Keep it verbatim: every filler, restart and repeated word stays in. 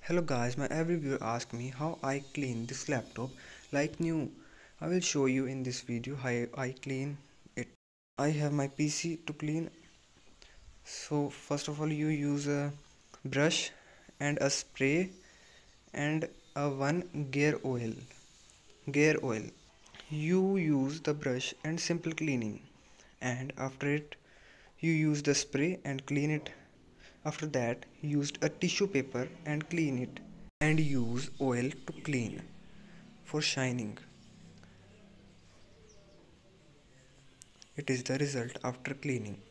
Hello guys, my every viewer asked me how I clean this laptop like new. I will show you in this video how I clean it. I have my P C to clean. So first of all you use a brush and a spray and a one gear oil. Gear oil. You use the brush and simple cleaning, and after it you use the spray and clean it. After that used a tissue paper and clean it, and use oil to clean for shining. It is the result after cleaning.